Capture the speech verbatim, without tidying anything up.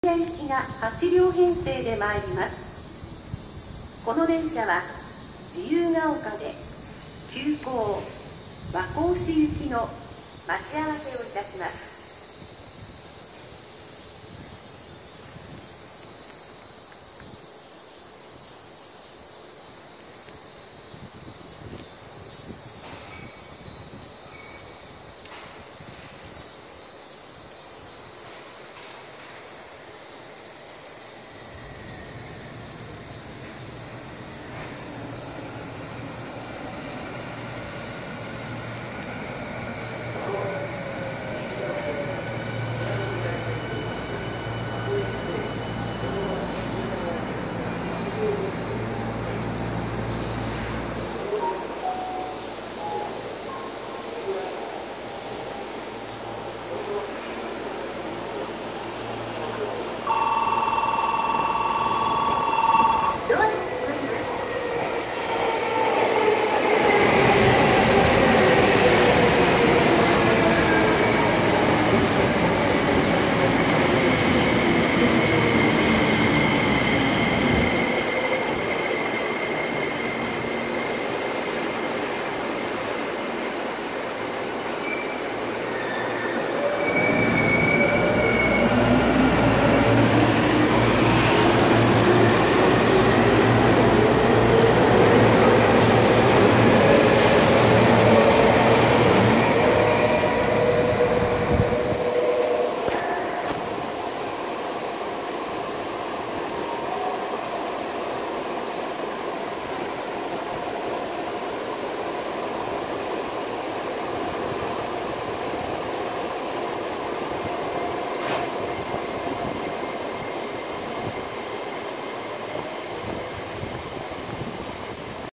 行きがはち両編成で参ります。この電車は自由が丘で急行和光市行きの待ち合わせをいたします。